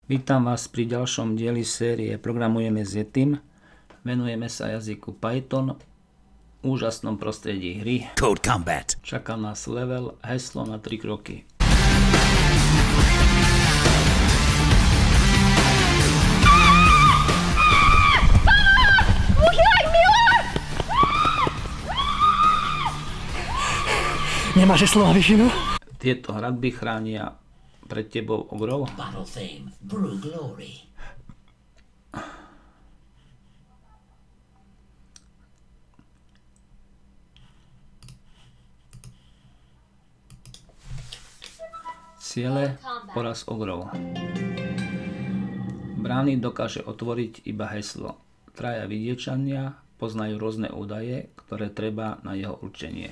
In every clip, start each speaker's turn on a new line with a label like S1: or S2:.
S1: Vítam vás pri ďalšom dieli série Programujeme s Yetim. Venujeme sa jazyku Python v úžasnom prostredí hry.
S2: Code Combat.
S1: Čaká nás level, heslo na 3 kroky.
S3: Nemáš heslo na Wi-Fi?
S1: Tieto hradby chránia pred tebou ogrov.
S2: Battle fame. Brew glory.
S1: Ciele, poraz ogrov. Brány dokáže otvoriť iba heslo. Traja vidiečania poznajú rôzne údaje, ktoré treba na jeho určenie.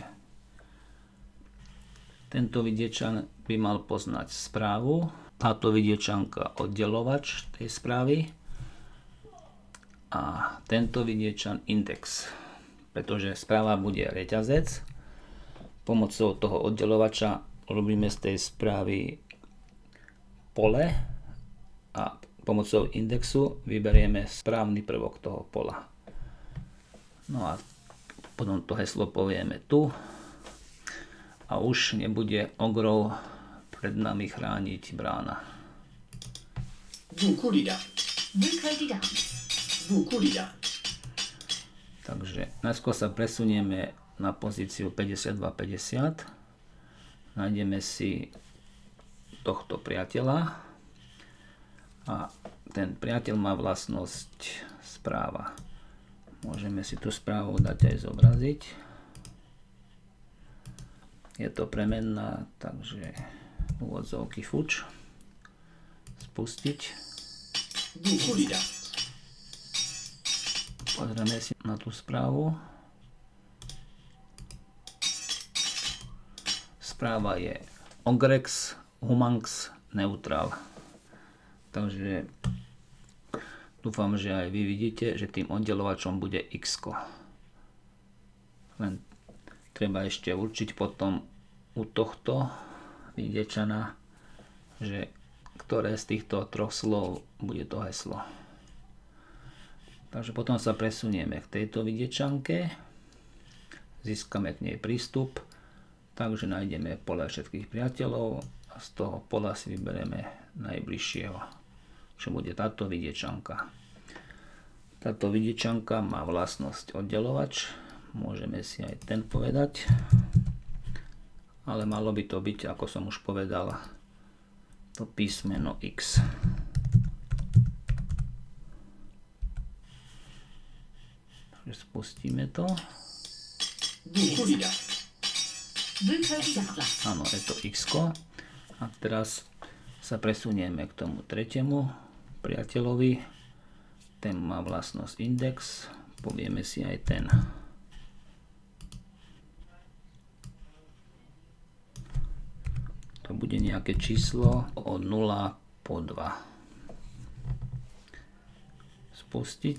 S1: Tento vidiečan by mal poznať správu, táto vidiečanka oddelovač tej správy a tento vidiečan index, pretože správa bude reťazec. Pomocou toho oddelovača robíme z tej správy pole a pomocou indexu vyberieme správny prvok toho pola. No a potom to heslo povieme tu. A už nebude ogrov pred nami chrániť brána. Takže najskôr sa presunieme na pozíciu 52-50. Nájdeme si tohto priateľa a ten priateľ má vlastnosť správa. Môžeme si tú správu dať aj zobraziť. Je to premenná, takže úvodzovky fuč. Spustiť. Pozrieme si na tú správu. Správa je ogrex, humanx, neutral. Takže dúfam, že aj vy vidíte, že tým oddelovačom bude x. Len treba ešte určiť potom u tohto vidiečana, že ktoré z týchto troch slov bude to heslo. Takže potom sa presunieme k tejto vidiečanke, získame k nej prístup, takže nájdeme pole všetkých priateľov a z toho pola si vyberieme najbližšieho, čo bude táto vidiečanka. Táto vidiečanka má vlastnosť oddelovač. Môžeme si aj ten povedať, ale malo by to byť, ako som už povedal, to písmeno X. Takže spustíme to. Áno, je to X. A teraz sa presunieme k tomu tretiemu priateľovi. Ten má vlastnosť index. Povieme si aj ten. To bude nejaké číslo od 0 po 2. Spustiť.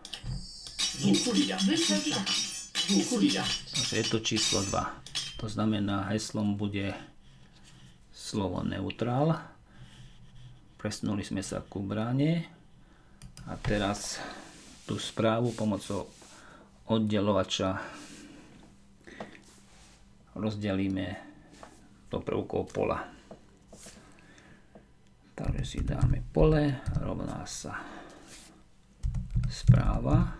S1: Takže je to číslo 2. To znamená, heslom bude slovo neutral. Presunuli sme sa ku bráne. A teraz tú správu pomocou oddelovača rozdelíme do prvkov pola. Takže si dáme pole, rovná sa správa,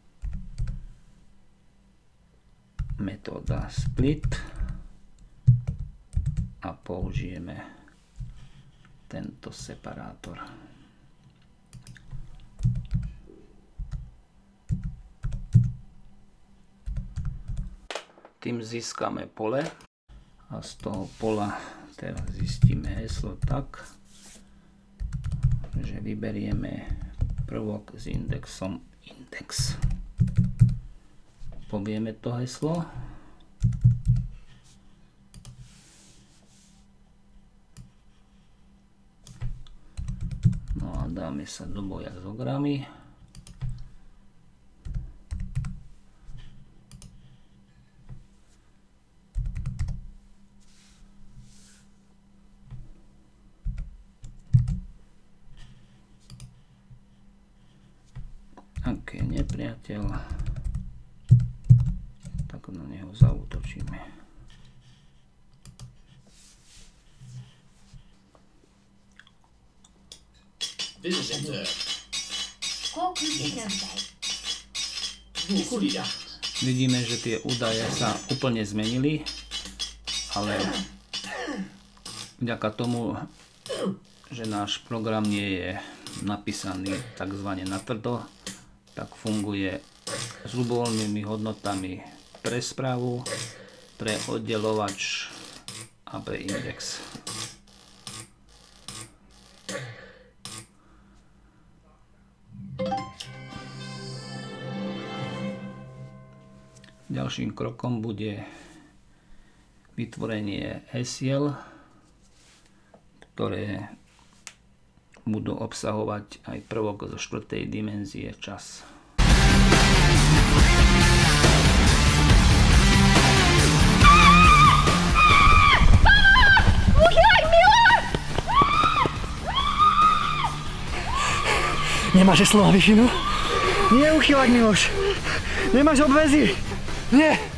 S1: metóda split a použijeme tento separátor. Tým získame pole. A z toho pola teraz zistíme heslo tak, že vyberieme prvok s indexom index. Povieme to heslo. No a dáme sa do boja s ogrami. ak je nepriateľ, tak na neho zaútočíme. Vidíme, že tie údaje sa úplne zmenili, ale vďaka tomu, že náš program nie je napísaný takzvané natvrdo, tak funguje s ľubovoľnými hodnotami pre správu, pre oddelovač a pre index. Ďalším krokom bude vytvorenie hesiel, ktoré budú obsahovať aj prvok zo 4. dimenzie čas.
S3: Nemáš slova, Wi-Fi? Nie uchýlať, Miloš. Nemáš obväzy. Nie.